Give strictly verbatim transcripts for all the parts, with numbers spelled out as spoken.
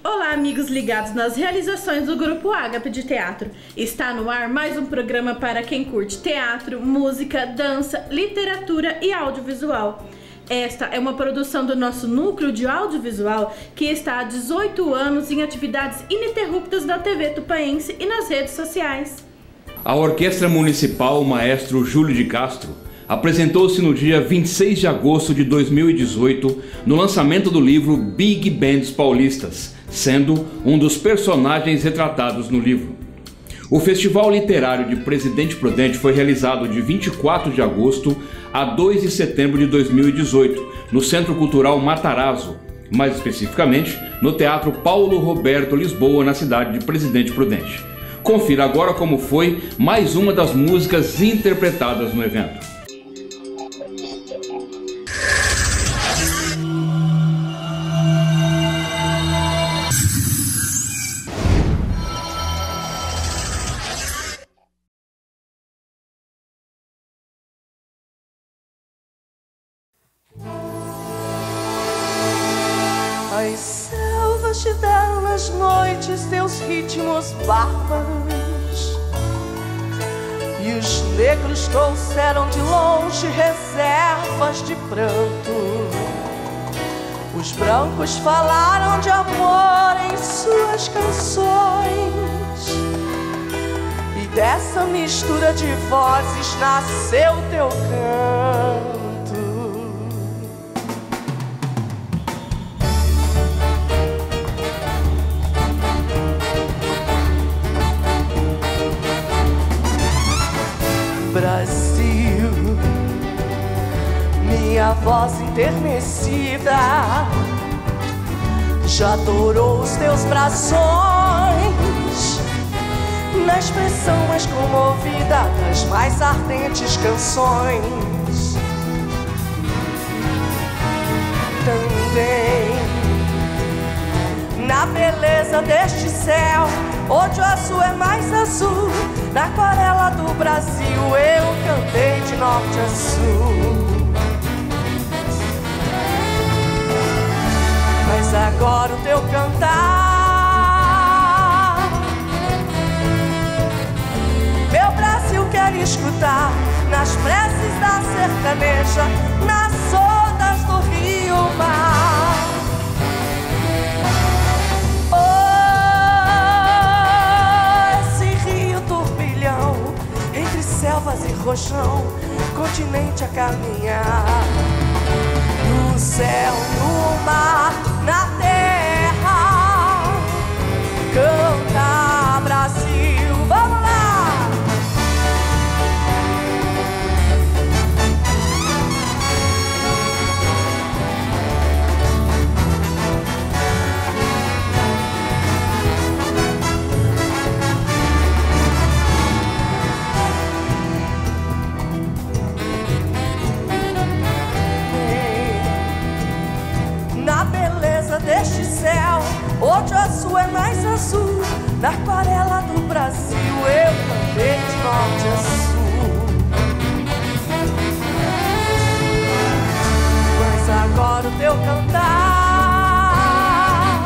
Olá, amigos ligados nas realizações do Grupo Ágape de Teatro. Está no ar mais um programa para quem curte teatro, música, dança, literatura e audiovisual. Esta é uma produção do nosso núcleo de audiovisual que está há dezoito anos em atividades ininterruptas na T V Tupaense e nas redes sociais. A Orquestra Municipal Maestro Júlio de Castro apresentou-se no dia vinte e seis de agosto de dois mil e dezoito no lançamento do livro Big Bands Paulistas, sendo um dos personagens retratados no livro. O Festival Literário de Presidente Prudente foi realizado de vinte e quatro de agosto a dois de setembro de dois mil e dezoito, no Centro Cultural Matarazzo, mais especificamente no Teatro Paulo Roberto Lisboa, na cidade de Presidente Prudente. Confira agora como foi mais uma das músicas interpretadas no evento. As selvas te deram nas noites teus ritmos bárbaros, e os negros trouxeram de longe reservas de pranto. Os brancos falaram de amor em suas canções, e dessa mistura de vozes nasceu teu canto. Brasil, minha voz enternecida já adorou os teus braços na expressão mais comovida das mais ardentes canções. Também na beleza deste céu, onde o azul é mais azul, na aquarela do Brasil eu cantei de norte a sul. Mas agora o teu cantar, meu Brasil quer escutar nas preces da sertaneja, nas ondas do rio mar. Selvas e rojão, continente a caminhar, no céu, no mar, na terra, canta Brasil, vamos lá! Deste céu, onde o azul é mais azul, na aquarela do Brasil eu cantei de norte a sul. Mas agora o teu cantar,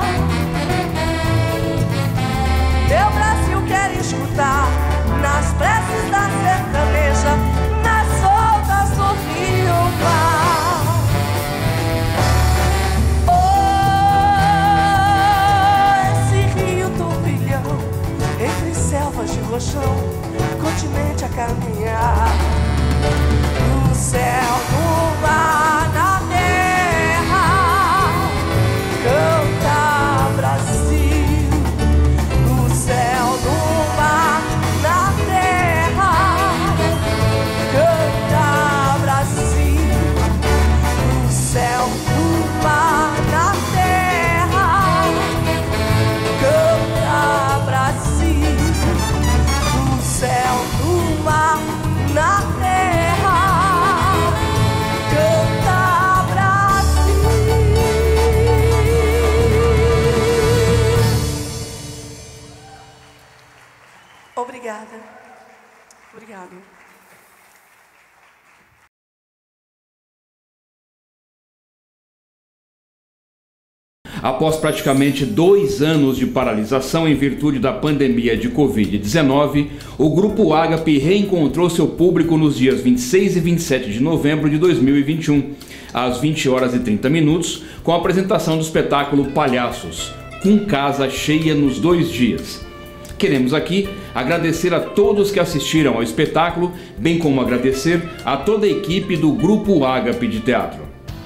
meu Brasil quer escutar nas preces da sertaneja, nas ondas do rio mar. Selvas de rojão, continente a caminhar, no céu, no mar, na terra, canta Brasil, no céu, no mar, na terra, canta Brasil, no céu, no mar, na terra, canta Brasil. Céu, no mar, na terra, canta Brasil. Obrigada. Obrigada. Após praticamente dois anos de paralisação em virtude da pandemia de covid dezenove, o Grupo Ágape reencontrou seu público nos dias vinte e seis e vinte e sete de novembro de dois mil e vinte e um, às vinte horas e trinta minutos, com a apresentação do espetáculo Palhaços, com casa cheia nos dois dias. Queremos aqui agradecer a todos que assistiram ao espetáculo, bem como agradecer a toda a equipe do Grupo Ágape de Teatro.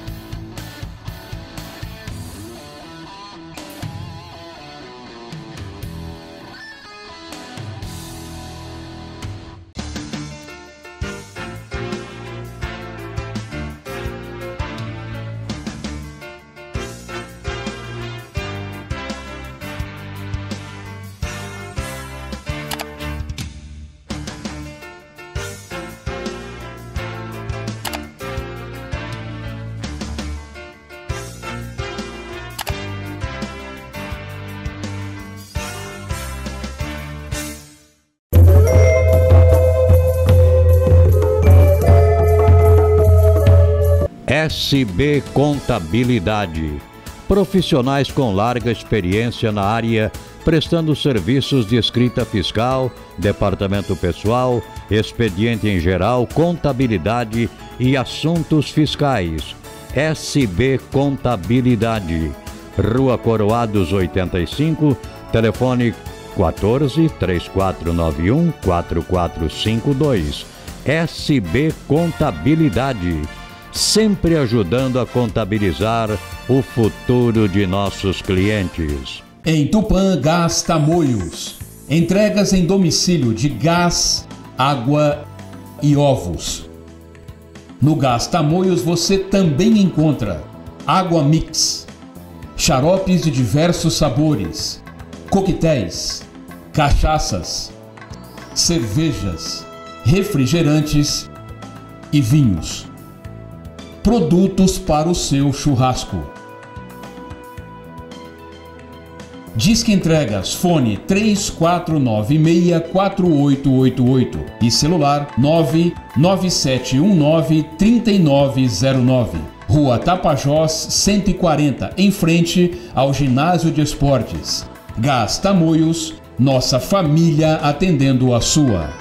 S B Contabilidade. Profissionais com larga experiência na área, prestando serviços de escrita fiscal, departamento pessoal, expediente em geral, contabilidade e assuntos fiscais. S B Contabilidade. Rua Coroados oitenta e cinco, telefone quatorze, três quatro nove um, quatro quatro cinco dois. S B Contabilidade. Sempre ajudando a contabilizar o futuro de nossos clientes. Em Tupã Gás Tamoios. Entregas em domicílio de gás, água e ovos. No Gás Tamoios você também encontra água mix, xaropes de diversos sabores, coquetéis, cachaças, cervejas, refrigerantes e vinhos. Produtos para o seu churrasco. Disque Entregas, fone três quatro nove seis, quatro oito oito oito e celular nove nove sete um nove, três nove zero nove. Rua Tapajós cento e quarenta, em frente ao Ginásio de Esportes. Gás Tamoios, nossa família atendendo a sua.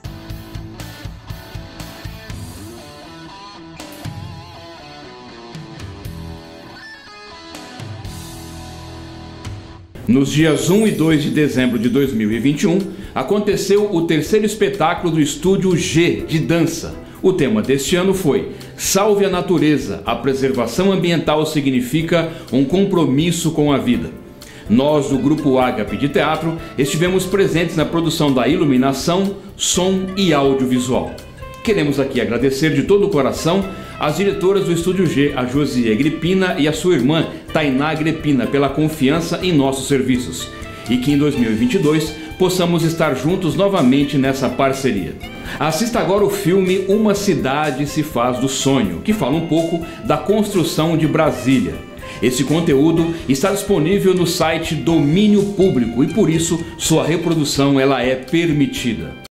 Nos dias um e dois de dezembro de dois mil e vinte e um, aconteceu o terceiro espetáculo do Estúdio G de dança. O tema deste ano foi Salve a Natureza, a preservação ambiental significa um compromisso com a vida. Nós, do Grupo Ágape de Teatro, estivemos presentes na produção da iluminação, som e audiovisual. Queremos aqui agradecer de todo o coração as diretoras do Estúdio G, a Josie Agripina e a sua irmã, Tainá Agripina, pela confiança em nossos serviços. E que em dois mil e vinte e dois possamos estar juntos novamente nessa parceria. Assista agora o filme Uma Cidade se Faz do Sonho, que fala um pouco da construção de Brasília. Esse conteúdo está disponível no site Domínio Público e por isso sua reprodução ela é permitida.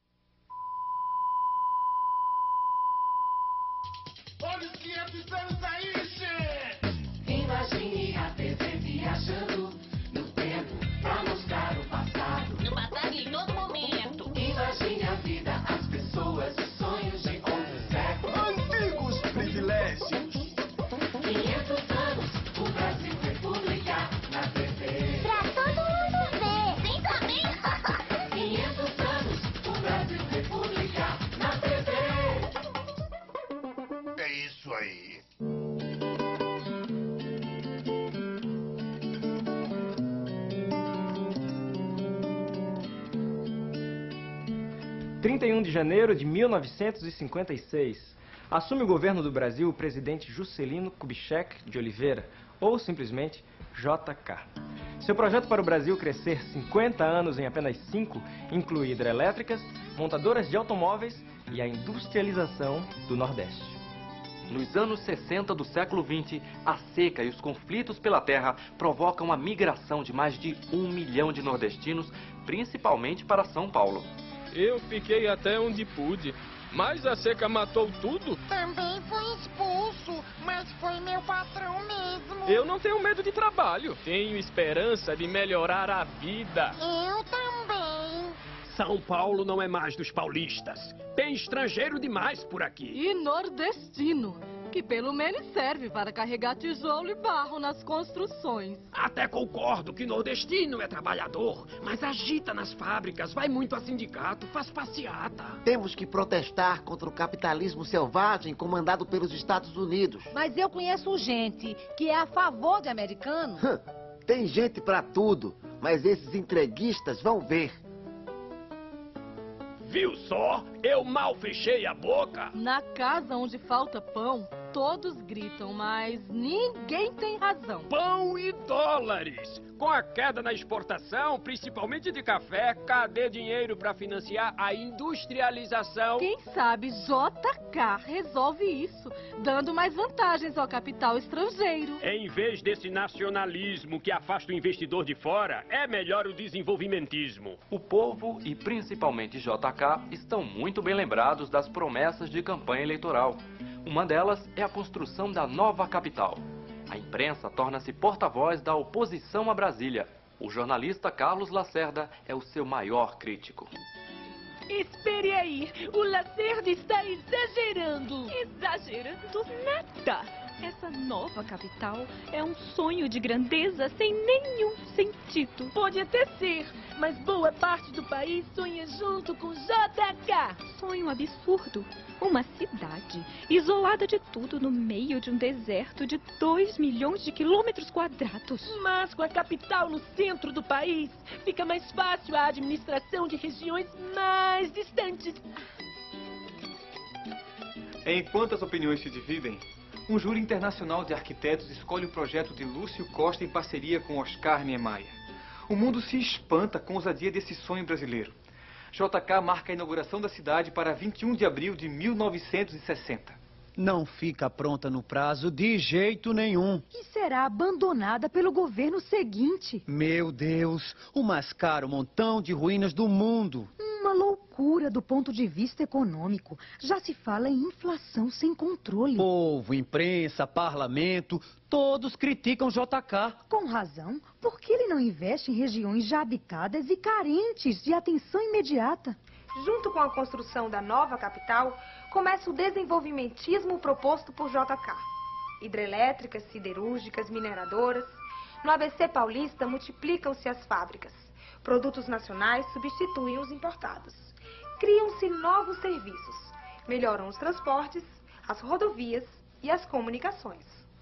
Imagine a T V viajando no tempo pra mostrar o passado. No passado em todo momento. Imagine a vida, as pessoas, os sonhos de outros séculos. Antigos privilégios. quinhentos anos, o Brasil República na T V. Pra todo mundo ver. Sim, também. quinhentos anos, o Brasil República na T V. É isso aí. trinta e um de janeiro de mil novecentos e cinquenta e seis, assume o governo do Brasil o presidente Juscelino Kubitschek de Oliveira, ou simplesmente J K. Seu projeto para o Brasil crescer cinquenta anos em apenas cinco inclui hidrelétricas, montadoras de automóveis e a industrialização do Nordeste. Nos anos sessenta do século vinte, a seca e os conflitos pela terra provocam a migração de mais de um milhão de nordestinos, principalmente para São Paulo. Eu fiquei até onde pude. Mas a seca matou tudo. Também foi expulso, mas foi meu patrão mesmo. Eu não tenho medo de trabalho. Tenho esperança de melhorar a vida. Eu também. São Paulo não é mais dos paulistas. Tem estrangeiro demais por aqui. E nordestino, que pelo menos serve para carregar tijolo e barro nas construções. Até concordo que nordestino é trabalhador, mas agita nas fábricas, vai muito a sindicato, faz passeata. Temos que protestar contra o capitalismo selvagem comandado pelos Estados Unidos. Mas eu conheço gente que é a favor de americano. Tem gente pra tudo, mas esses entreguistas vão ver. Viu só? Eu mal fechei a boca. Na casa onde falta pão, todos gritam, mas ninguém tem razão. Pão e dólares. Com a queda na exportação, principalmente de café, cadê dinheiro para financiar a industrialização? Quem sabe J K resolve isso, dando mais vantagens ao capital estrangeiro. Em vez desse nacionalismo que afasta o investidor de fora, é melhor o desenvolvimentismo. O povo e principalmente J K estão muito bem lembrados das promessas de campanha eleitoral. Uma delas é a construção da nova capital. A imprensa torna-se porta-voz da oposição a Brasília. O jornalista Carlos Lacerda é o seu maior crítico. Espere aí, o Lacerda está exagerando. Exagerando nada. Essa nova capital é um sonho de grandeza sem nenhum sentido. Pode até ser, mas boa parte do país sonha junto com J K. Sonho absurdo. Uma cidade isolada de tudo no meio de um deserto de dois milhões de quilômetros quadrados. Mas com a capital no centro do país, fica mais fácil a administração de regiões mais distantes. Enquanto as opiniões se dividem, um júri internacional de arquitetos escolhe o projeto de Lúcio Costa em parceria com Oscar Niemeyer. O mundo se espanta com a ousadia desse sonho brasileiro. J K marca a inauguração da cidade para vinte e um de abril de mil novecentos e sessenta. Não fica pronta no prazo de jeito nenhum. E será abandonada pelo governo seguinte. Meu Deus, o mais caro montão de ruínas do mundo. Uma loucura do ponto de vista econômico. Já se fala em inflação sem controle. Povo, imprensa, parlamento, todos criticam J K. Com razão, porque ele não investe em regiões já habitadas e carentes de atenção imediata. Junto com a construção da nova capital, começa o desenvolvimentismo proposto por J K. Hidrelétricas, siderúrgicas, mineradoras. No A B C paulista multiplicam-se as fábricas. Produtos nacionais substituem os importados. Criam-se novos serviços. Melhoram os transportes, as rodovias e as comunicações.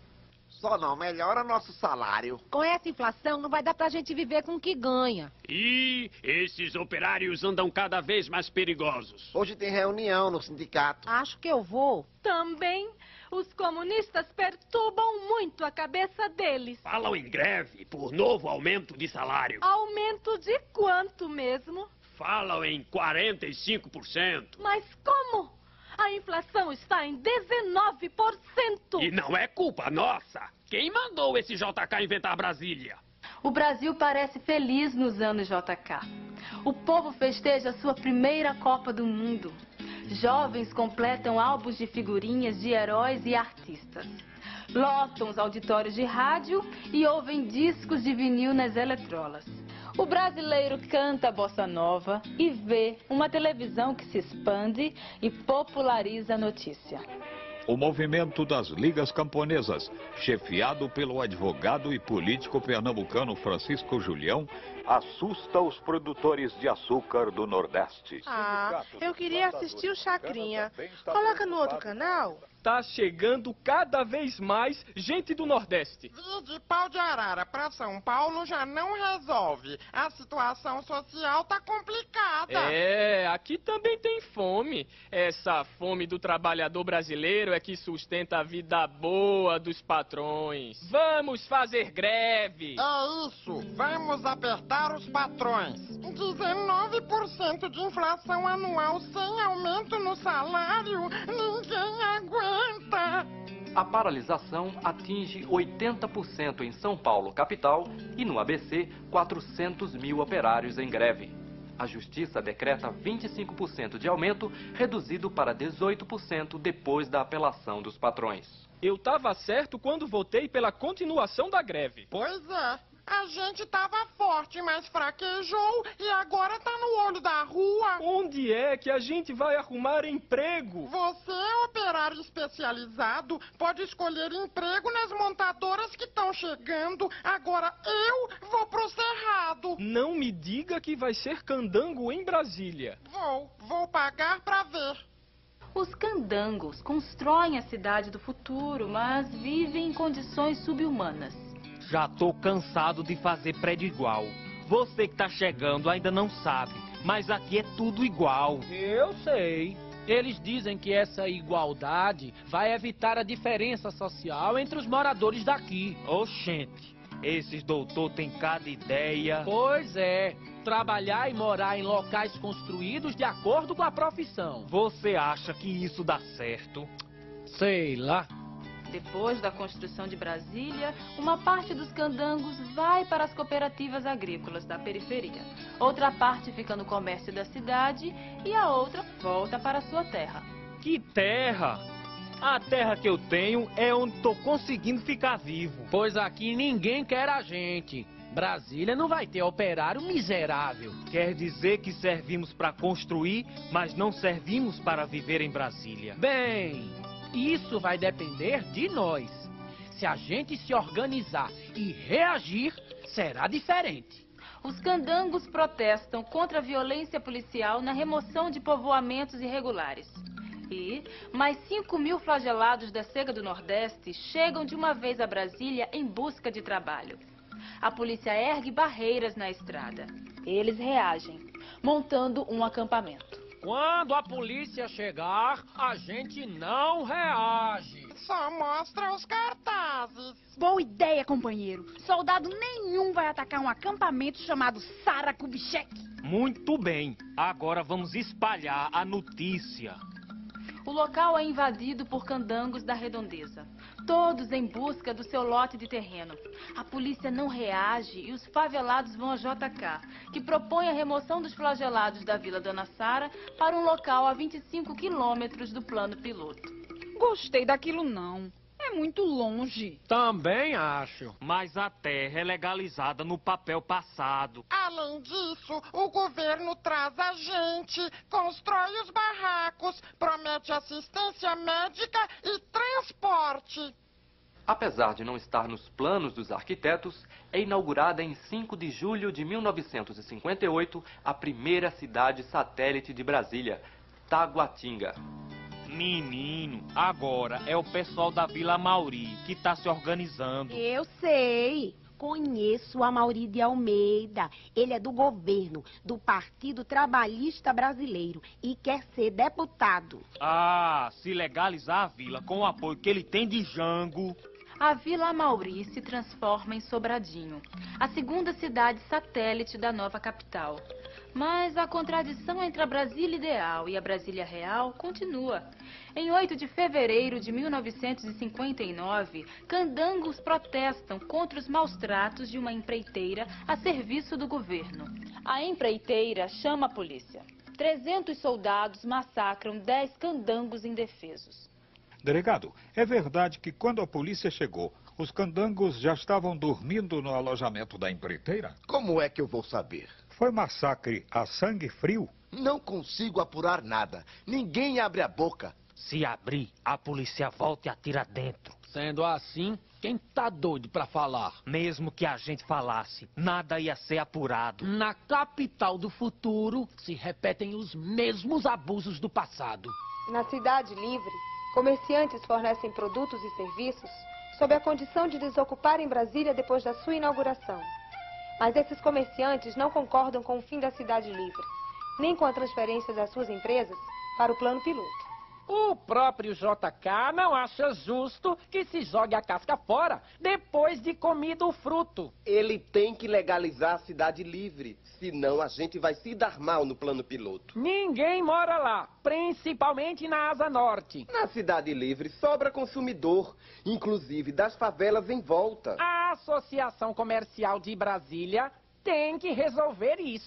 Só não melhora nosso salário. Com essa inflação, não vai dar pra gente viver com o que ganha. E esses operários andam cada vez mais perigosos. Hoje tem reunião no sindicato. Acho que eu vou. Também, os comunistas perturbam muito a cabeça deles. Falam em greve por novo aumento de salário. Aumento de quanto mesmo? Falam em quarenta e cinco por cento. Mas como? A inflação está em dezenove por cento. E não é culpa nossa. Quem mandou esse J K inventar Brasília? O Brasil parece feliz nos anos J K. O povo festeja a sua primeira Copa do Mundo. Jovens completam álbuns de figurinhas de heróis e artistas. Lotam os auditórios de rádio e ouvem discos de vinil nas eletrolas. O brasileiro canta a bossa nova e vê uma televisão que se expande e populariza a notícia. O movimento das Ligas Camponesas, chefiado pelo advogado e político pernambucano Francisco Julião, assusta os produtores de açúcar do Nordeste. Ah, eu queria assistir o Chacrinha. Coloca no outro canal. Tá chegando cada vez mais gente do Nordeste. Vir de Pau de Arara pra São Paulo já não resolve. A situação social tá complicada. É, aqui também tem fome. Essa fome do trabalhador brasileiro é que sustenta a vida boa dos patrões. Vamos fazer greve. É isso, vamos apertar os patrões. dezenove por cento de inflação anual sem aumento no salário. Ninguém aguenta. A paralisação atinge oitenta por cento em São Paulo, capital, e no A B C, quatrocentos mil operários em greve. A Justiça decreta vinte e cinco por cento de aumento, reduzido para dezoito por cento depois da apelação dos patrões. Eu estava certo quando votei pela continuação da greve. Pois é. A gente tava forte, mas fraquejou e agora tá no olho da rua. Onde é que a gente vai arrumar emprego? Você, operário especializado, pode escolher emprego nas montadoras que estão chegando. Agora eu vou pro cerrado. Não me diga que vai ser candango em Brasília. Vou, vou pagar pra ver. Os candangos constroem a cidade do futuro, mas vivem em condições subhumanas. Já tô cansado de fazer prédio igual. Você que tá chegando ainda não sabe, mas aqui é tudo igual. Eu sei. Eles dizem que essa igualdade vai evitar a diferença social entre os moradores daqui. Oxente, esses doutor têm cada ideia. Pois é, trabalhar e morar em locais construídos de acordo com a profissão. Você acha que isso dá certo? Sei lá. Depois da construção de Brasília, uma parte dos candangos vai para as cooperativas agrícolas da periferia. Outra parte fica no comércio da cidade e a outra volta para a sua terra. Que terra? A terra que eu tenho é onde tô conseguindo ficar vivo. Pois aqui ninguém quer a gente. Brasília não vai ter operário miserável. Quer dizer que servimos para construir, mas não servimos para viver em Brasília. Bem... Isso vai depender de nós. Se a gente se organizar e reagir, será diferente. Os candangos protestam contra a violência policial na remoção de povoamentos irregulares. E mais cinco mil flagelados da Cega do Nordeste chegam de uma vez a Brasília em busca de trabalho. A polícia ergue barreiras na estrada. Eles reagem, montando um acampamento. Quando a polícia chegar, a gente não reage. Só mostra os cartazes. Boa ideia, companheiro. Soldado nenhum vai atacar um acampamento chamado Sara Kubitschek. Muito bem. Agora vamos espalhar a notícia. O local é invadido por candangos da redondeza. Todos em busca do seu lote de terreno. A polícia não reage e os favelados vão a J K, que propõe a remoção dos flagelados da Vila Dona Sara para um local a vinte e cinco quilômetros do plano piloto. Gostei daquilo não. É muito longe. Também acho. Mas a terra é legalizada no papel passado. Além disso, o governo traz a gente, constrói os barracos, promete assistência médica e transporte. Apesar de não estar nos planos dos arquitetos, é inaugurada em cinco de julho de mil novecentos e cinquenta e oito a primeira cidade satélite de Brasília, Taguatinga. Menino, agora é o pessoal da Vila Amauri que está se organizando. Eu sei. Conheço o Amauri de Almeida. Ele é do governo, do Partido Trabalhista Brasileiro e quer ser deputado. Ah, se legalizar a vila com o apoio que ele tem de Jango... A Vila Amauri se transforma em Sobradinho, a segunda cidade satélite da nova capital. Mas a contradição entre a Brasília ideal e a Brasília real continua. Em oito de fevereiro de mil novecentos e cinquenta e nove, candangos protestam contra os maus tratos de uma empreiteira a serviço do governo. A empreiteira chama a polícia. trezentos soldados massacram dez candangos indefesos. Delegado, é verdade que quando a polícia chegou, os candangos já estavam dormindo no alojamento da empreiteira? Como é que eu vou saber? Foi massacre a sangue frio? Não consigo apurar nada. Ninguém abre a boca. Se abrir, a polícia volta e atira dentro. Sendo assim, quem tá doido pra falar? Mesmo que a gente falasse, nada ia ser apurado. Na capital do futuro, se repetem os mesmos abusos do passado. Na Cidade Livre, comerciantes fornecem produtos e serviços sob a condição de desocuparem Brasília depois da sua inauguração. Mas esses comerciantes não concordam com o fim da Cidade Livre, nem com a transferência das suas empresas para o plano piloto. O próprio J K não acha justo que se jogue a casca fora depois de comido o fruto. Ele tem que legalizar a Cidade Livre, senão a gente vai se dar mal no plano piloto. Ninguém mora lá, principalmente na Asa Norte. Na Cidade Livre sobra consumidor, inclusive das favelas em volta. A Associação Comercial de Brasília tem que resolver isso.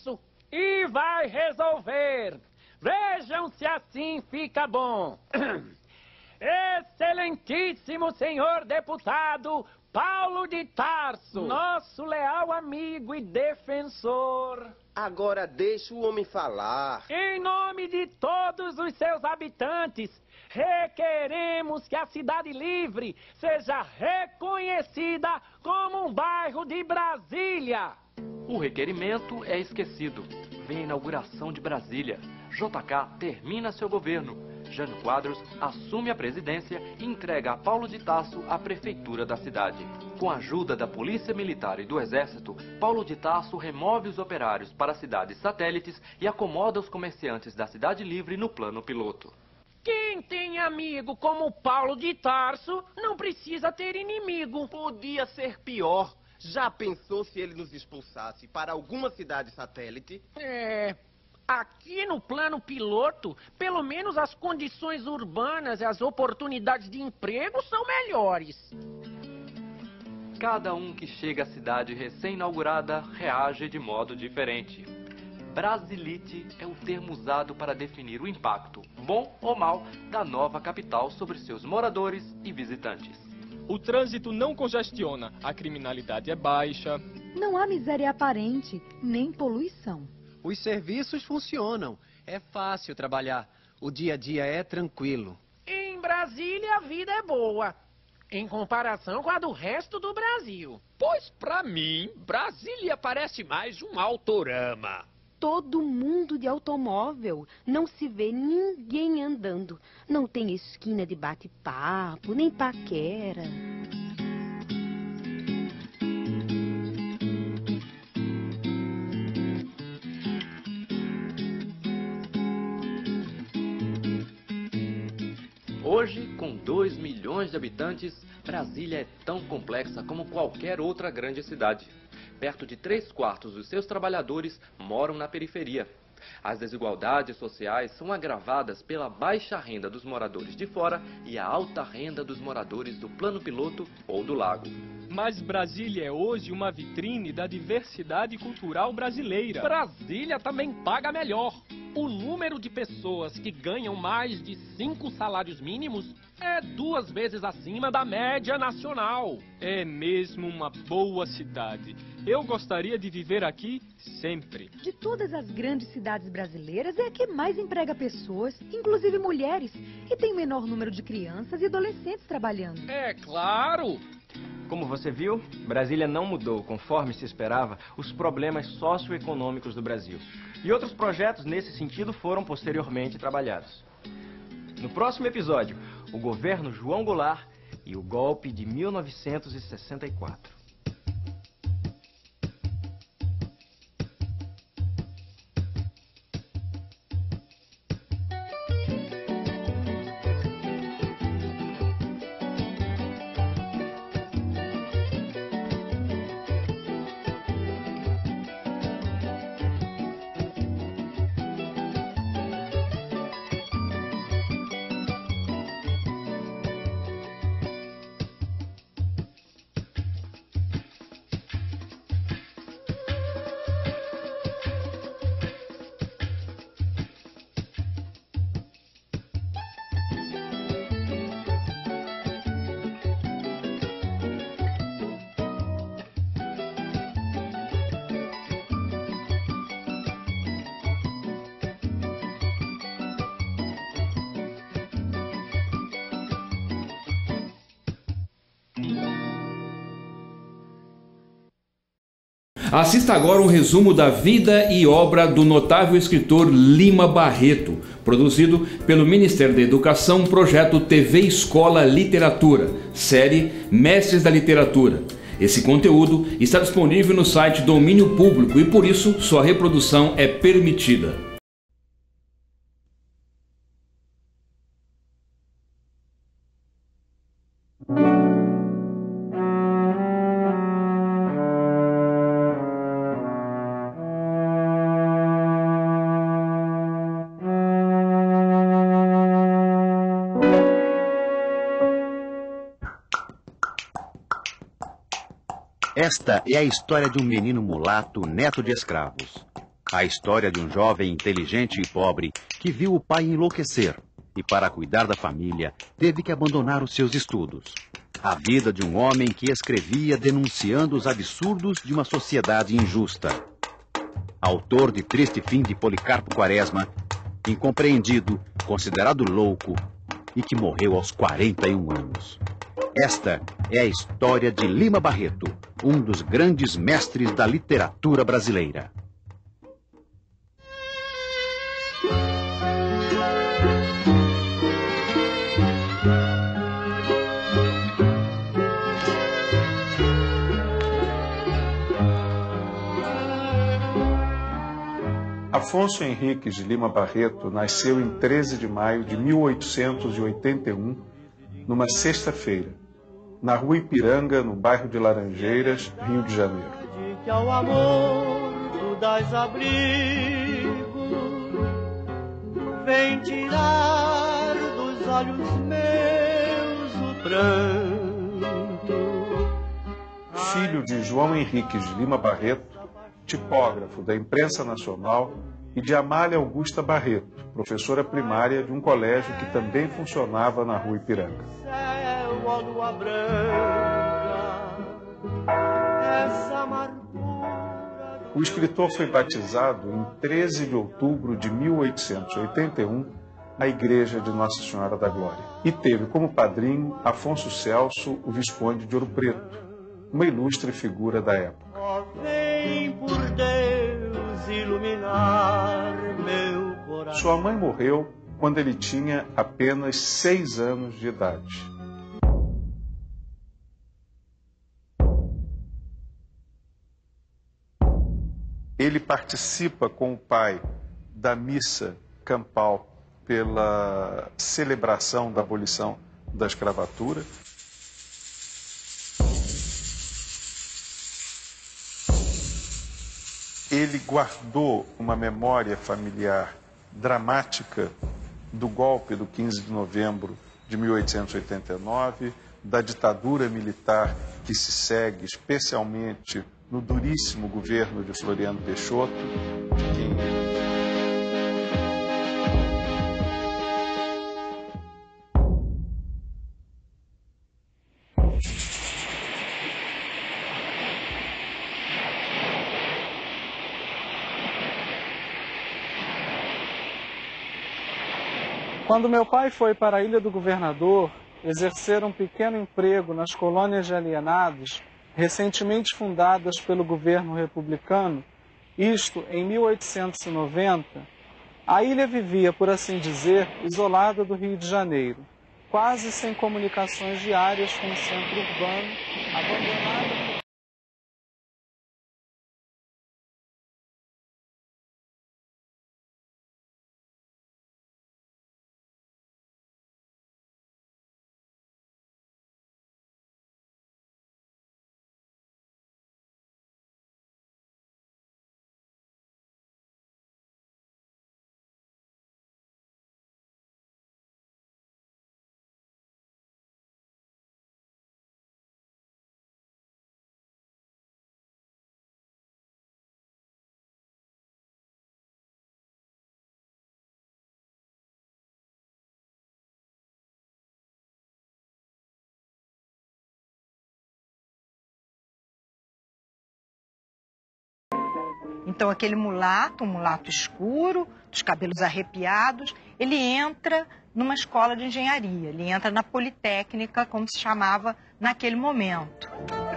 e vai resolver. Vejam se assim fica bom. Excelentíssimo senhor deputado Paulo de Tarso, nosso leal amigo e defensor. Agora deixa o homem falar. Em nome de todos os seus habitantes, requeremos que a Cidade Livre seja reconhecida como um bairro de Brasília. O requerimento é esquecido. Vem a inauguração de Brasília. J K termina seu governo. Jânio Quadros assume a presidência e entrega a Paulo de Tarso a prefeitura da cidade. Com a ajuda da Polícia Militar e do Exército, Paulo de Tarso remove os operários para cidades satélites e acomoda os comerciantes da Cidade Livre no plano piloto. Quem tem amigo como Paulo de Tarso não precisa ter inimigo. Podia ser pior. Já pensou se ele nos expulsasse para alguma cidade satélite? É... Aqui no plano piloto, pelo menos as condições urbanas e as oportunidades de emprego são melhores. Cada um que chega à cidade recém-inaugurada reage de modo diferente. Brasilite é o termo usado para definir o impacto, bom ou mal, da nova capital sobre seus moradores e visitantes. O trânsito não congestiona, a criminalidade é baixa. Não há miséria aparente, nem poluição. Os serviços funcionam. É fácil trabalhar. O dia a dia é tranquilo. Em Brasília a vida é boa, em comparação com a do resto do Brasil. Pois pra mim, Brasília parece mais um autorama. Todo mundo de automóvel. Não se vê ninguém andando. Não tem esquina de bate-papo, nem paquera. Hoje, com dois milhões de habitantes, Brasília é tão complexa como qualquer outra grande cidade. Perto de três quartos dos seus trabalhadores moram na periferia. As desigualdades sociais são agravadas pela baixa renda dos moradores de fora e a alta renda dos moradores do plano piloto ou do lago. Mas Brasília é hoje uma vitrine da diversidade cultural brasileira. Brasília também paga melhor. O número de pessoas que ganham mais de cinco salários mínimos é duas vezes acima da média nacional. É mesmo uma boa cidade. Eu gostaria de viver aqui sempre. De todas as grandes cidades brasileiras, é a que mais emprega pessoas, inclusive mulheres, e tem menor número de crianças e adolescentes trabalhando. É claro! Como você viu, Brasília não mudou, conforme se esperava, os problemas socioeconômicos do Brasil. E outros projetos nesse sentido foram posteriormente trabalhados. No próximo episódio, o governo João Goulart e o golpe de mil novecentos e sessenta e quatro. Assista agora um resumo da vida e obra do notável escritor Lima Barreto, produzido pelo Ministério da Educação, projeto T V Escola Literatura, série Mestres da Literatura. Esse conteúdo está disponível no site Domínio Público e, por isso, sua reprodução é permitida. Esta é a história de um menino mulato, neto de escravos. A história de um jovem inteligente e pobre que viu o pai enlouquecer e, para cuidar da família, teve que abandonar os seus estudos. A vida de um homem que escrevia denunciando os absurdos de uma sociedade injusta. Autor de Triste Fim de Policarpo Quaresma, incompreendido, considerado louco e que morreu aos quarenta e um anos. Esta é a história de Lima Barreto, um dos grandes mestres da literatura brasileira. Afonso Henriques de Lima Barreto nasceu em treze de maio de mil oitocentos e oitenta e um, numa sexta-feira, na rua Ipiranga, no bairro de Laranjeiras, Rio de Janeiro. Que ao amor tu dás abrigo, vem tirar dos olhos meus o pranto. Filho de João Henriques de Lima Barreto, tipógrafo da imprensa nacional, e de Amália Augusta Barreto, professora primária de um colégio que também funcionava na rua Ipiranga. Céu, ó lua branca, essa amargura... O escritor foi batizado em treze de outubro de mil oitocentos e oitenta e um na igreja de Nossa Senhora da Glória e teve como padrinho Afonso Celso, o Visconde de Ouro Preto, uma ilustre figura da época. Vem por Deus iluminar meu coração. Sua mãe morreu quando ele tinha apenas seis anos de idade. Ele participa com o pai da missa campal pela celebração da abolição da escravatura. Ele guardou uma memória familiar dramática do golpe do quinze de novembro de mil oitocentos e oitenta e nove, da ditadura militar que se segue especialmente no duríssimo governo de Floriano Peixoto, que... Quando meu pai foi para a Ilha do Governador exercer um pequeno emprego nas colônias de alienados, recentemente fundadas pelo governo republicano, isto em mil oitocentos e noventa, a ilha vivia, por assim dizer, isolada do Rio de Janeiro, quase sem comunicações diárias com o centro urbano, abandonada... Então, aquele mulato, um mulato escuro, dos cabelos arrepiados, ele entra numa escola de engenharia, ele entra na Politécnica, como se chamava naquele momento.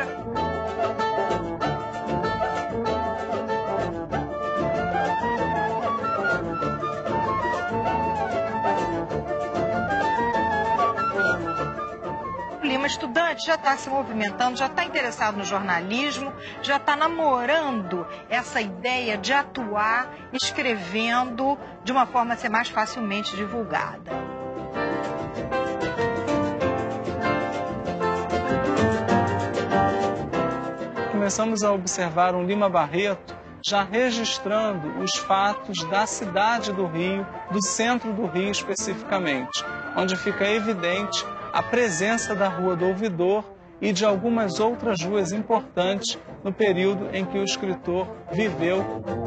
Lima, estudante, já está se movimentando, já está interessado no jornalismo, já está namorando essa ideia de atuar escrevendo de uma forma a ser mais facilmente divulgada. Começamos a observar um Lima Barreto já registrando os fatos da cidade do Rio, do centro do Rio especificamente, onde fica evidente a presença da Rua do Ouvidor e de algumas outras ruas importantes no período em que o escritor viveu.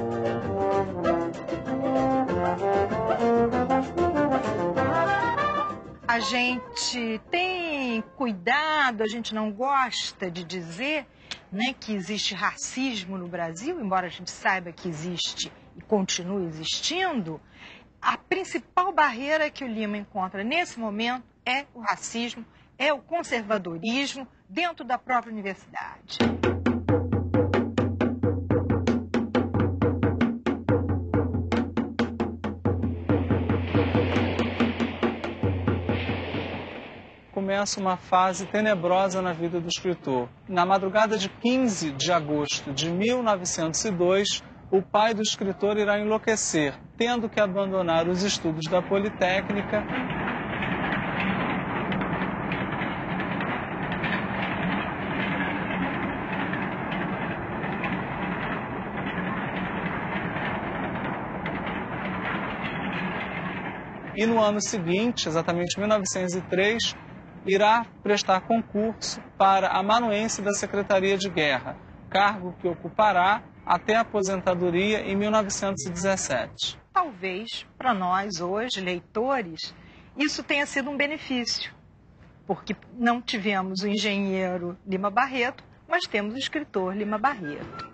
A gente tem cuidado, a gente não gosta de dizer, né, que existe racismo no Brasil, embora a gente saiba que existe e continue existindo. A principal barreira que o Lima encontra nesse momento é o racismo, é o conservadorismo dentro da própria universidade. Começa uma fase tenebrosa na vida do escritor. Na madrugada de quinze de agosto de mil novecentos e dois, o pai do escritor irá enlouquecer, tendo que abandonar os estudos da Politécnica e no ano seguinte, exatamente mil novecentos e três, irá prestar concurso para amanuense da Secretaria de Guerra, cargo que ocupará até a aposentadoria em mil novecentos e dezessete. Talvez, para nós hoje, leitores, isso tenha sido um benefício, porque não tivemos o engenheiro Lima Barreto, mas temos o escritor Lima Barreto.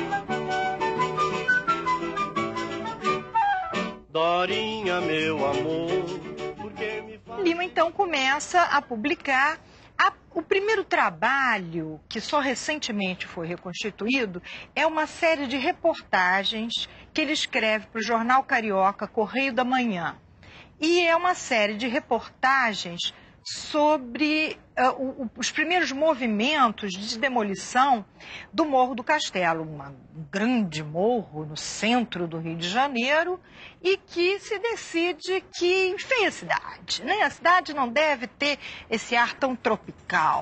Dorinha, meu amor, porque me faz... Lima então começa a publicar. A, o primeiro trabalho, que só recentemente foi reconstituído, é uma série de reportagens que ele escreve para o jornal carioca Correio da Manhã. E é uma série de reportagens sobre uh, o, os primeiros movimentos de demolição do Morro do Castelo, uma, um grande morro no centro do Rio de Janeiro, e que se decide que enfeia a cidade, né? A cidade não deve ter esse ar tão tropical.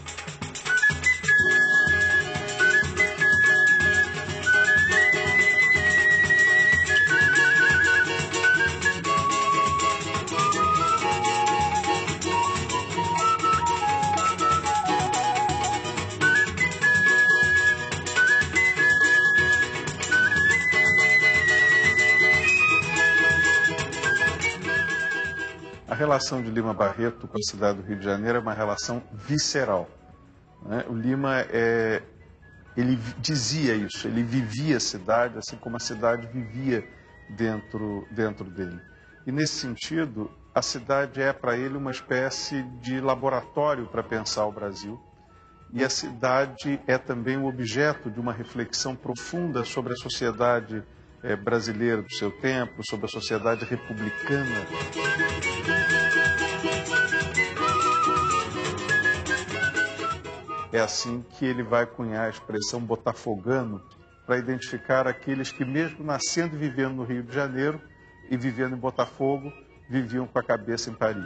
A relação de Lima Barreto com a cidade do Rio de Janeiro é uma relação visceral, né? O Lima, é, ele dizia isso, ele vivia a cidade, assim como a cidade vivia dentro, dentro dele. E nesse sentido, a cidade é para ele uma espécie de laboratório para pensar o Brasil. E a cidade é também o objeto de uma reflexão profunda sobre a sociedade é, brasileira do seu tempo, sobre a sociedade republicana. É assim que ele vai cunhar a expressão botafogano para identificar aqueles que, mesmo nascendo e vivendo no Rio de Janeiro e vivendo em Botafogo, viviam com a cabeça em Paris.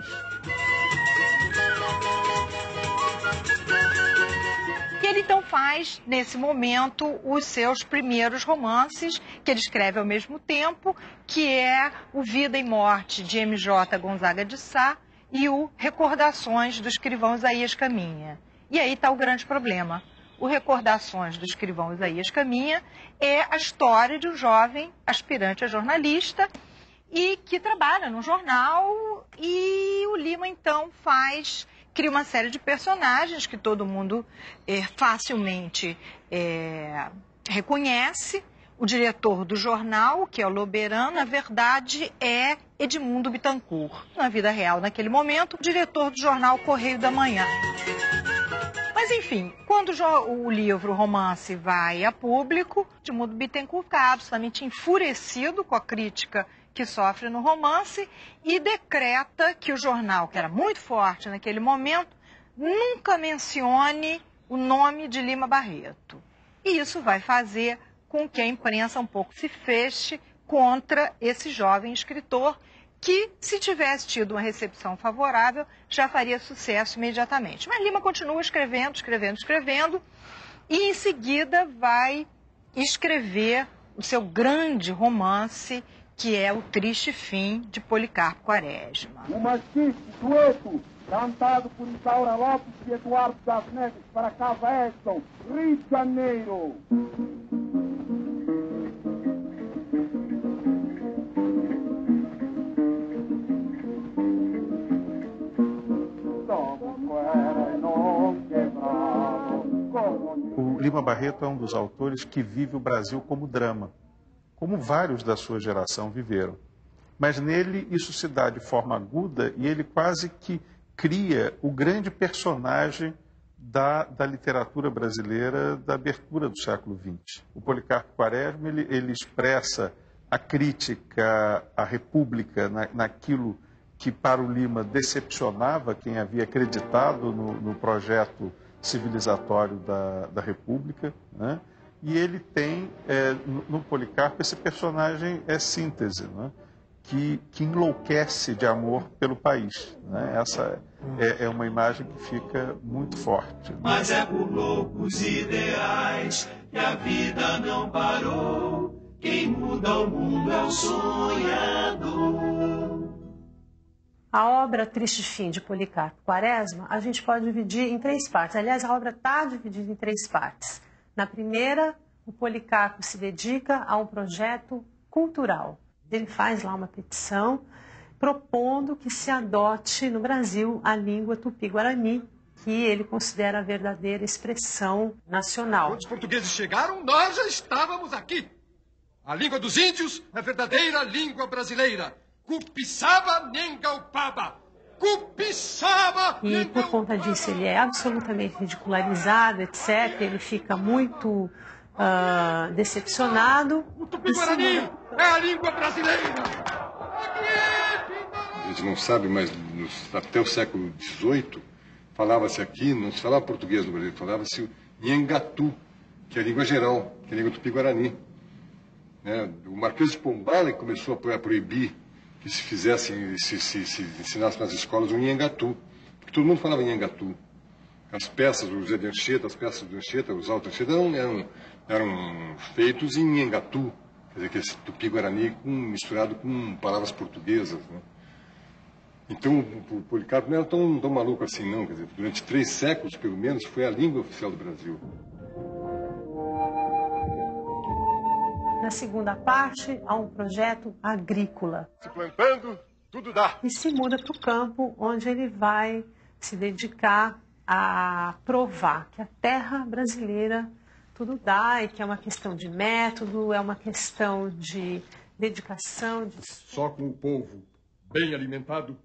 E ele então faz, nesse momento, os seus primeiros romances, que ele escreve ao mesmo tempo, que é o Vida e Morte, de M J Gonzaga de Sá, e o Recordações, do escrivão Isaías Caminha. E aí está o grande problema. O Recordações, do escrivão Isaías Caminha é a história de um jovem aspirante a jornalista e que trabalha num jornal, e o Lima então faz, cria uma série de personagens que todo mundo é, facilmente é, reconhece. O diretor do jornal, que é o Loberan, na verdade é Edmundo Bittencourt. Na vida real, naquele momento, o diretor do jornal Correio da Manhã. Mas, enfim, quando o livro, o romance, vai a público, Edmundo Bittencourt fica absolutamente enfurecido com a crítica que sofre no romance e decreta que o jornal, que era muito forte naquele momento, nunca mencione o nome de Lima Barreto. E isso vai fazer com que a imprensa um pouco se feche contra esse jovem escritor que, se tivesse tido uma recepção favorável, já faria sucesso imediatamente. Mas Lima continua escrevendo, escrevendo, escrevendo, e em seguida vai escrever o seu grande romance, que é o triste fim de Policarpo Quaresma. O machiste dueto, cantado por Isaura Lopes e Eduardo das Neves para Casa Edson, Rio de Janeiro. O Lima Barreto é um dos autores que vive o Brasil como drama, como vários da sua geração viveram. Mas nele isso se dá de forma aguda e ele quase que cria o grande personagem da, da literatura brasileira da abertura do século vinte. O Policarpo Quaresma ele, ele expressa a crítica à República na, naquilo que para o Lima decepcionava quem havia acreditado no, no projeto civilizatório da, da República, né? E ele tem é, no, no Policarpo esse personagem é síntese, né? que, que enlouquece de amor pelo país, né? Essa é, é uma imagem que fica muito forte. Mas é por loucos ideais que a vida não parou. Quem muda o mundo é o sonhador. A obra Triste Fim de Policarpo Quaresma, a gente pode dividir em três partes. Aliás, a obra está dividida em três partes. Na primeira, o Policarpo se dedica a um projeto cultural. Ele faz lá uma petição propondo que se adote no Brasil a língua tupi-guarani, que ele considera a verdadeira expressão nacional. Quando os portugueses chegaram, nós já estávamos aqui. A língua dos índios é a verdadeira língua brasileira. Cupiçaba Nengaupaba. Cupiçaba E por conta disso ele é absolutamente ridicularizado, etcétera. Ele fica muito uh, decepcionado. O Tupi-Guarani é a língua brasileira. A gente não sabe, mas até o século dezoito falava-se aqui, não se falava português no Brasil, falava-se o Nhangatu, que é a língua geral, que é a língua Tupi-Guarani. É, o Marquês de Pombal começou a proibir que se fizessem, se, se, se ensinasse nas escolas o Nhangatu, porque todo mundo falava Nhangatu. As peças, o Zé de Anchieta, as peças do Anchieta, os Alto Anchieta, eram, eram, eram feitos em Nhangatu, quer dizer, que esse Tupi-Guarani misturado com palavras portuguesas, né? Então, o Policarpo não era tão, tão maluco assim, não. Quer dizer, durante três séculos, pelo menos, foi a língua oficial do Brasil. Na segunda parte, há um projeto agrícola. Se plantando, tudo dá. E se muda para o campo, onde ele vai se dedicar a provar que a terra brasileira tudo dá e que é uma questão de método, é uma questão de dedicação. De... Só com o povo bem alimentado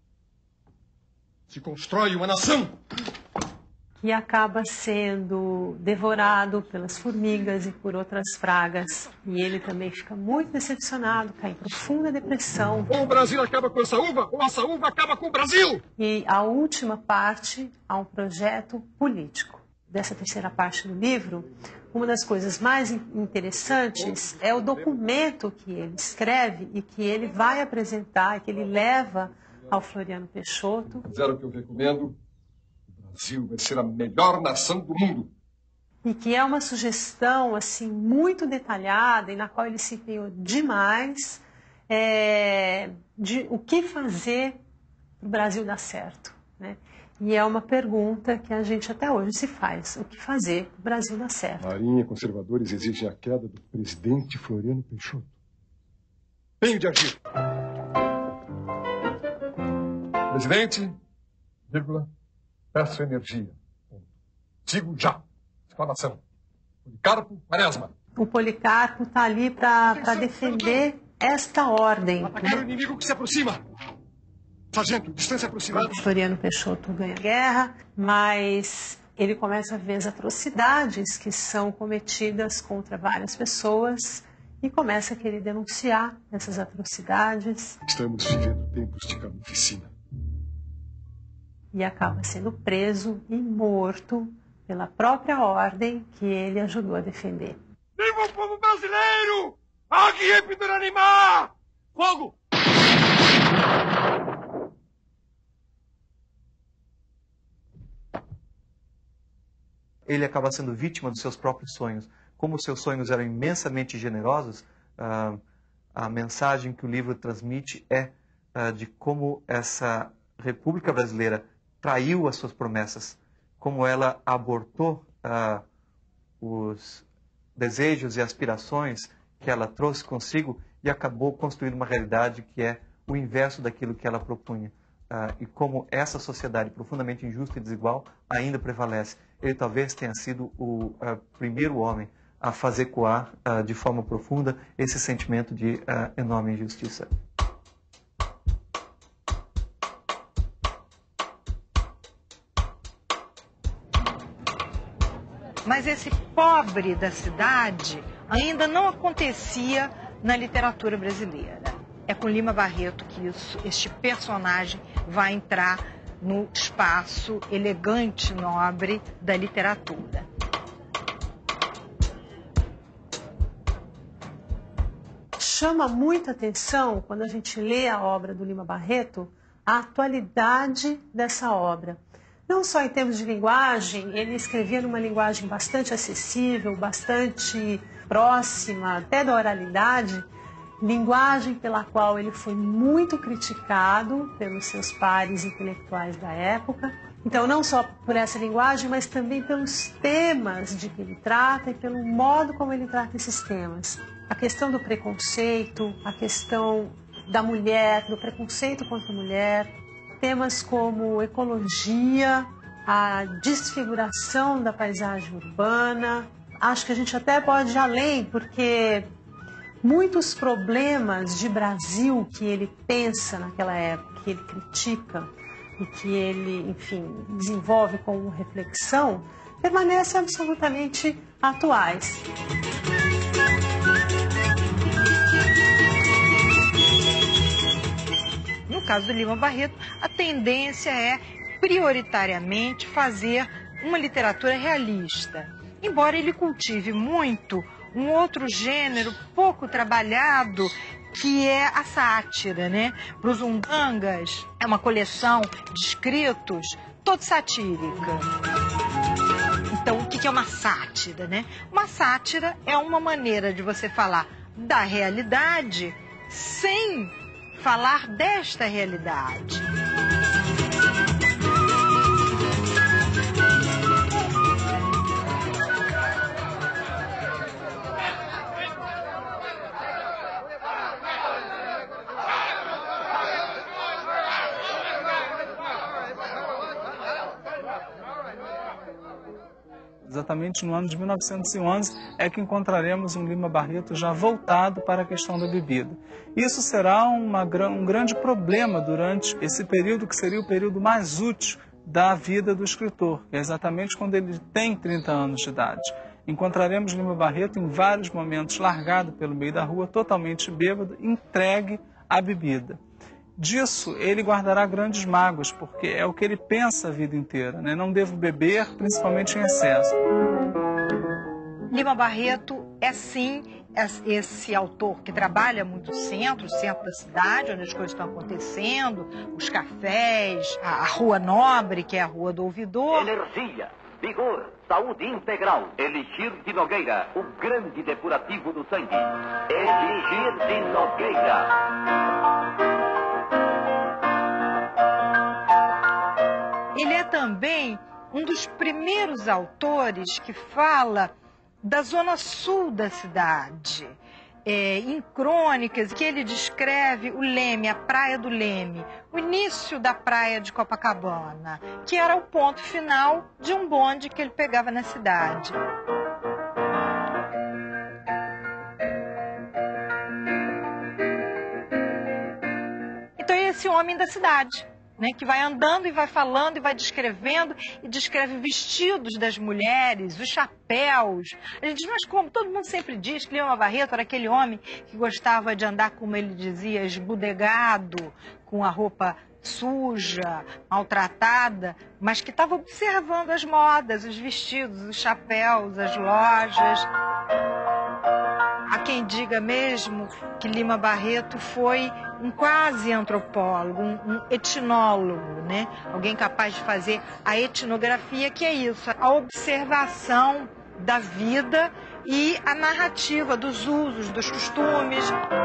se constrói uma nação. Que acaba sendo devorado pelas formigas e por outras pragas. E ele também fica muito decepcionado, cai em profunda depressão. Ou o Brasil acaba com essa uva, ou essa uva acaba com o Brasil! E a última parte, há um projeto político. Dessa terceira parte do livro, uma das coisas mais interessantes é o documento que ele escreve e que ele vai apresentar, que ele leva ao Floriano Peixoto. Fizeram o que eu recomendo. O Brasil vai ser a melhor nação do mundo. E que é uma sugestão assim muito detalhada e na qual ele se empenhou demais é, de o que fazer para o Brasil dar certo, né? E é uma pergunta que a gente até hoje se faz. O que fazer para o Brasil dar certo? Marinha e conservadores exigem a queda do presidente Floriano Peixoto. Tenho de agir. Presidente, vírgula, peço energia. Sigo já. Exclamação. Policarpo Quaresma. O Policarpo está ali para defender esta ordem. Atacar, né? O inimigo que se aproxima. Sargento, distância aproximada. Floriano Peixoto ganha a guerra, mas ele começa a ver as atrocidades que são cometidas contra várias pessoas e começa a querer denunciar essas atrocidades. Estamos vivendo tempos de carnificina. E acaba sendo preso e morto pela própria ordem que ele ajudou a defender. Viva o povo brasileiro! Aqui Pitoranimá! Fogo! Ele acaba sendo vítima dos seus próprios sonhos. Como os seus sonhos eram imensamente generosos, uh, A mensagem que o livro transmite é uh, de como essa República Brasileira traiu as suas promessas, como ela abortou uh, os desejos e aspirações que ela trouxe consigo e acabou construindo uma realidade que é o inverso daquilo que ela propunha. Uh, e como essa sociedade profundamente injusta e desigual ainda prevalece. Ele talvez tenha sido o uh, primeiro homem a fazer coar uh, de forma profunda esse sentimento de uh, enorme injustiça. Mas esse pobre da cidade ainda não acontecia na literatura brasileira. É com Lima Barreto que isso, este personagem vai entrar no espaço elegante, nobre da literatura. Chama muita atenção, quando a gente lê a obra do Lima Barreto, a atualidade dessa obra. Não só em termos de linguagem, ele escrevia numa linguagem bastante acessível, bastante próxima, até da oralidade, linguagem pela qual ele foi muito criticado pelos seus pares intelectuais da época. Então, não só por essa linguagem, mas também pelos temas de que ele trata e pelo modo como ele trata esses temas. A questão do preconceito, a questão da mulher, do preconceito contra a mulher, temas como ecologia, a desfiguração da paisagem urbana. Acho que a gente até pode ir além, porque muitos problemas de Brasil que ele pensa naquela época, que ele critica e que ele, enfim, desenvolve como reflexão, permanecem absolutamente atuais. No caso do Lima Barreto, a tendência é prioritariamente fazer uma literatura realista, embora ele cultive muito um outro gênero pouco trabalhado, que é a sátira, né? Para os Undangas, é uma coleção de escritos toda satírica. Então, o que é uma sátira, né? Uma sátira é uma maneira de você falar da realidade sem falar desta realidade. Exatamente no ano de mil novecentos e onze é que encontraremos um Lima Barreto já voltado para a questão da bebida. Isso será uma, um grande problema durante esse período que seria o período mais útil da vida do escritor, é exatamente quando ele tem trinta anos de idade. Encontraremos Lima Barreto em vários momentos largado pelo meio da rua, totalmente bêbado, entregue à bebida. Disso ele guardará grandes mágoas, porque é o que ele pensa a vida inteira, né? Não devo beber, principalmente em excesso. Lima Barreto é sim esse autor que trabalha muito o centro, o centro da cidade, onde as coisas estão acontecendo, os cafés, a Rua Nobre, que é a Rua do Ouvidor. Energia, vigor, saúde integral. Elixir de Nogueira, o grande depurativo do sangue. Elixir de Nogueira. Ele é também um dos primeiros autores que fala da zona sul da cidade. É, em crônicas que ele descreve o Leme, a Praia do Leme, o início da praia de Copacabana, que era o ponto final de um bonde que ele pegava na cidade. Então é esse homem da cidade, né, que vai andando e vai falando e vai descrevendo e descreve vestidos das mulheres, os chapéus. A gente diz, mas como? Todo mundo sempre diz que Lima Barreto era aquele homem que gostava de andar, como ele dizia, esbudegado, com a roupa suja, maltratada, mas que estava observando as modas, os vestidos, os chapéus, as lojas. Há quem diga mesmo que Lima Barreto foi um quase antropólogo, um, um etnólogo, né? Alguém capaz de fazer a etnografia, que é isso, a observação da vida e a narrativa dos usos, dos costumes.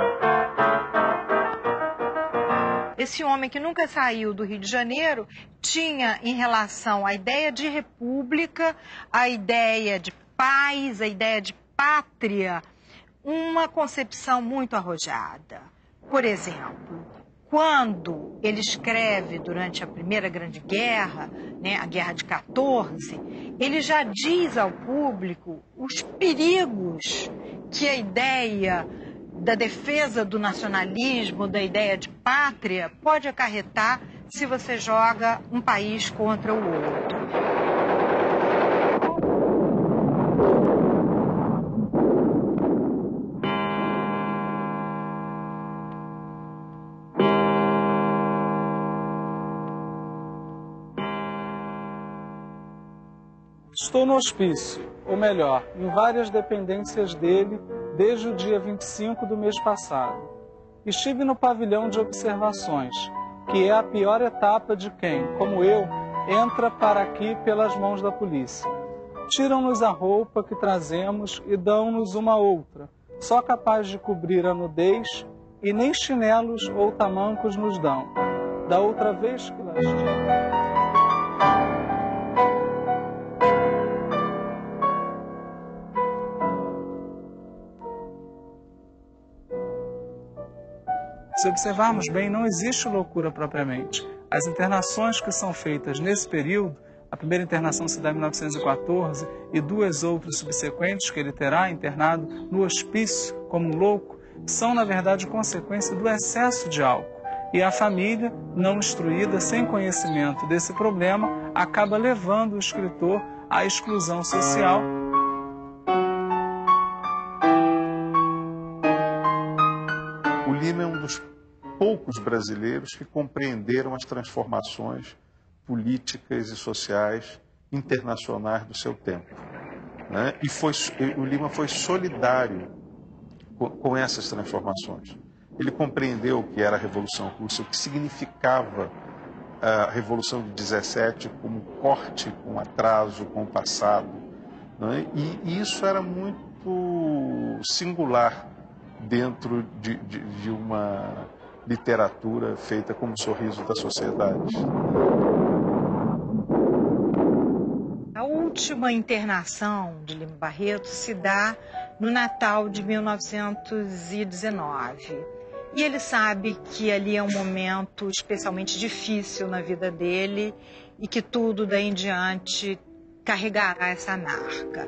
Esse homem que nunca saiu do Rio de Janeiro tinha em relação à ideia de república, a ideia de paz, a ideia de pátria, uma concepção muito arrojada. Por exemplo, quando ele escreve durante a Primeira Grande Guerra, né, a Guerra de quatorze, ele já diz ao público os perigos que a ideia da defesa do nacionalismo, da ideia de pátria, pode acarretar se você joga um país contra o outro. Estou no hospício, ou melhor, em várias dependências dele desde o dia vinte e cinco do mês passado. Estive no pavilhão de observações, que é a pior etapa de quem, como eu, entra para aqui pelas mãos da polícia. Tiram-nos a roupa que trazemos e dão-nos uma outra, só capaz de cobrir a nudez, e nem chinelos ou tamancos nos dão. Da outra vez que lá estive... Se observarmos bem, não existe loucura propriamente. As internações que são feitas nesse período, a primeira internação se dá em mil novecentos e quatorze e duas outras subsequentes que ele terá internado no hospício como um louco, são na verdade consequência do excesso de álcool. E a família, não instruída, sem conhecimento desse problema, acaba levando o escritor à exclusão social. O Lima é um dos poucos brasileiros que compreenderam as transformações políticas e sociais internacionais do seu tempo, né? E foi, o Lima foi solidário com, com essas transformações. Ele compreendeu o que era a Revolução Russa, o que significava a Revolução de dezessete como corte com atraso, com o passado, né? E, e isso era muito singular dentro de, de, de uma literatura feita como sorriso da sociedade. A última internação de Lima Barreto se dá no Natal de mil novecentos e dezenove. E ele sabe que ali é um momento especialmente difícil na vida dele e que tudo daí em diante carregará essa marca.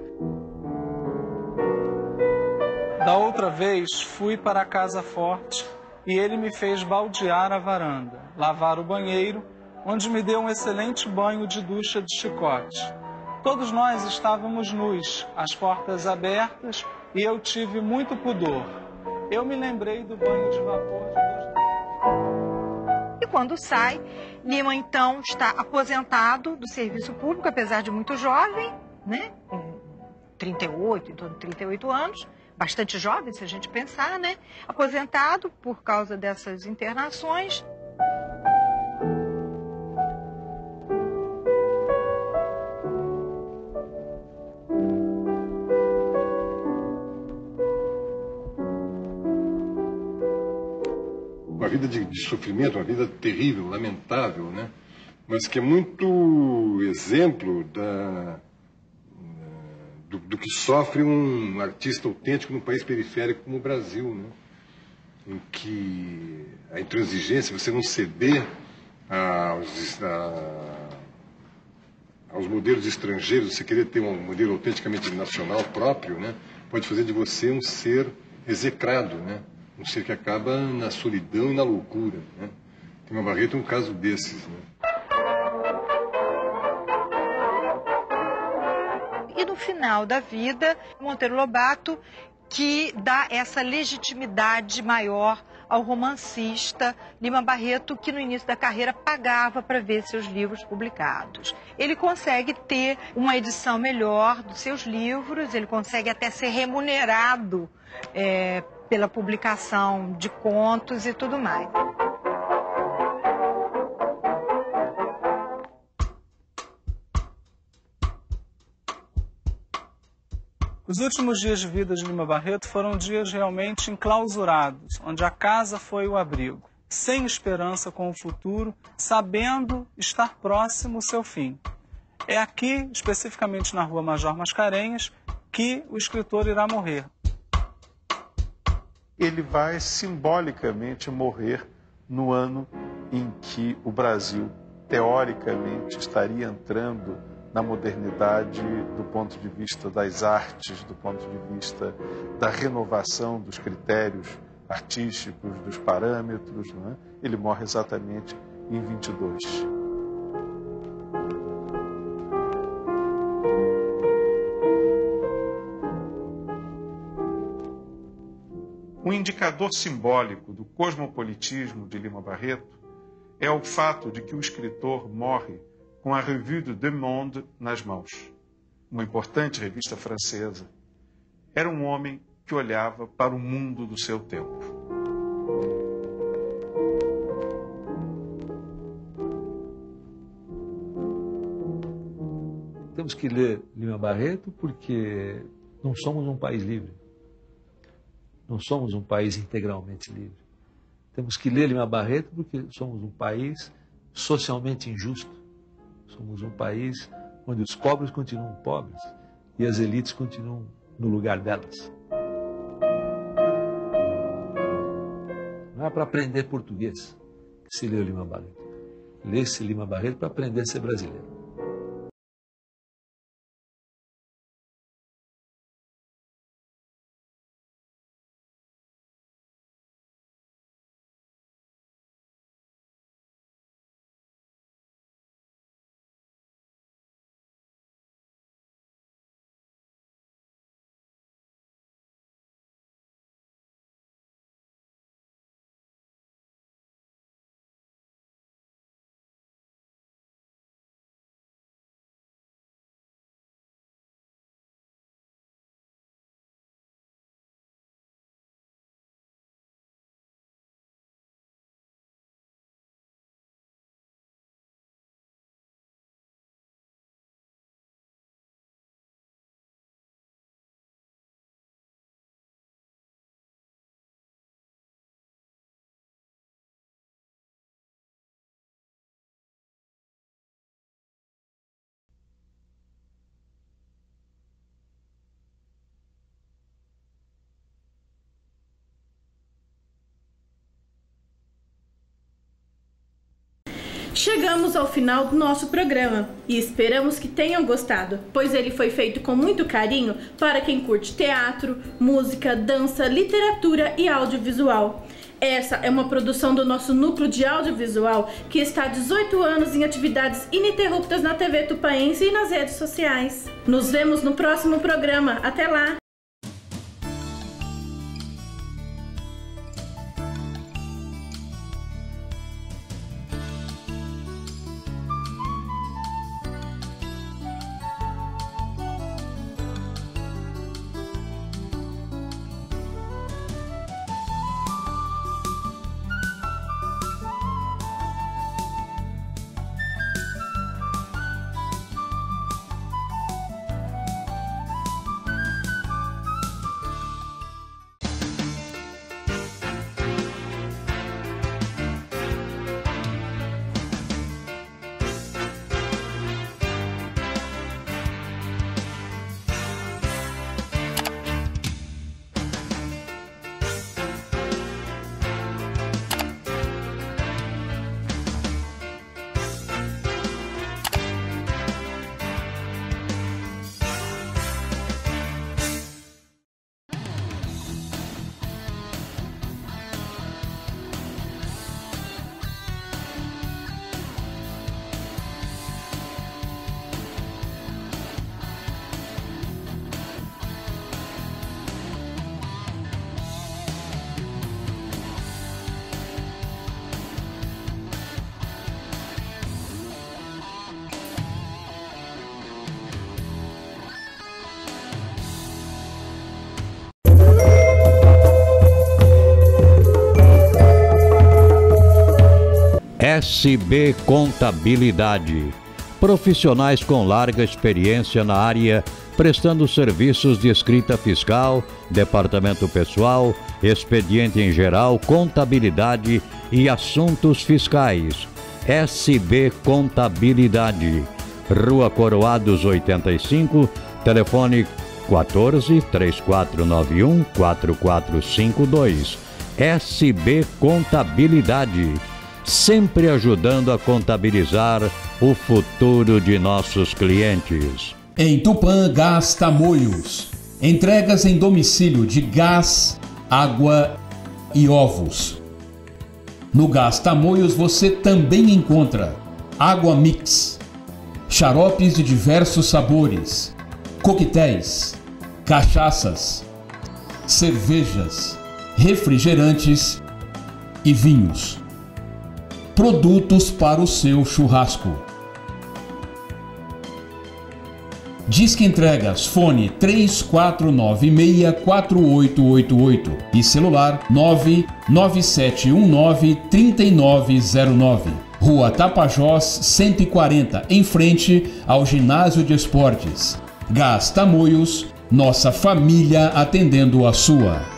Da outra vez, fui para a Casa Forte e ele me fez baldear a varanda, lavar o banheiro, onde me deu um excelente banho de ducha de chicote. Todos nós estávamos nus, as portas abertas, e eu tive muito pudor. Eu me lembrei do banho de vapor de dois... E quando sai, Lima então está aposentado do serviço público, apesar de muito jovem, né? Com trinta e oito, em torno de trinta e oito anos. Bastante jovem, se a gente pensar, né? Aposentado por causa dessas internações. Uma vida de, de sofrimento, uma vida terrível, lamentável, né? Mas que é muito exemplo da... Do, do que sofre um artista autêntico num país periférico como o Brasil, né? Em que a intransigência, você não ceder aos, a, aos modelos estrangeiros, você querer ter um modelo autenticamente nacional próprio, né? Pode fazer de você um ser execrado, né? Um ser que acaba na solidão e na loucura, né? Lima Barreto é um caso desses, né? E no final da vida, Monteiro Lobato, que dá essa legitimidade maior ao romancista Lima Barreto, que no início da carreira pagava para ver seus livros publicados. Ele consegue ter uma edição melhor dos seus livros, ele consegue até ser remunerado é, pela publicação de contos e tudo mais. O Os últimos dias de vida de Lima Barreto foram dias realmente enclausurados, onde a casa foi o abrigo, sem esperança com o futuro, sabendo estar próximo o seu fim. É aqui, especificamente na Rua Major Mascarenhas, que o escritor irá morrer. Ele vai simbolicamente morrer no ano em que o Brasil, teoricamente, estaria entrando na modernidade do ponto de vista das artes, do ponto de vista da renovação dos critérios artísticos, dos parâmetros, não é? Ele morre exatamente em vinte e dois. Um indicador simbólico do cosmopolitismo de Lima Barreto é o fato de que o escritor morre com a Revue de Deux Mondes nas mãos, uma importante revista francesa. Era um homem que olhava para o mundo do seu tempo. Temos que ler Lima Barreto porque não somos um país livre. Não somos um país integralmente livre. Temos que ler Lima Barreto porque somos um país socialmente injusto. Somos um país onde os pobres continuam pobres e as elites continuam no lugar delas. Não é para aprender português que se lê o Lima Barreto. Lê-se Lima Barreto para aprender a ser brasileiro. Chegamos ao final do nosso programa e esperamos que tenham gostado, pois ele foi feito com muito carinho para quem curte teatro, música, dança, literatura e audiovisual. Essa é uma produção do nosso núcleo de audiovisual que está há dezoito anos em atividades ininterruptas na T V Tupaense e nas redes sociais. Nos vemos no próximo programa. Até lá! S B Contabilidade, profissionais com larga experiência na área, prestando serviços de escrita fiscal, departamento pessoal, expediente em geral, contabilidade e assuntos fiscais. S B Contabilidade. Rua Coroados oitenta e cinco, telefone quatorze, três quatro nove um, quatro quatro cinco dois. S B Contabilidade, sempre ajudando a contabilizar o futuro de nossos clientes. Em Tupã Gás Tamoios, entregas em domicílio de gás, água e ovos. No Gás Tamoios você também encontra água mix, xaropes de diversos sabores, coquetéis, cachaças, cervejas, refrigerantes e vinhos. Produtos para o seu churrasco. Disque Entregas, fone três quatro nove seis, quatro oito oito oito e celular nove nove sete um nove, três nove zero nove. Rua Tapajós cento e quarenta, em frente ao Ginásio de Esportes. Gás Tamoios, nossa família atendendo a sua.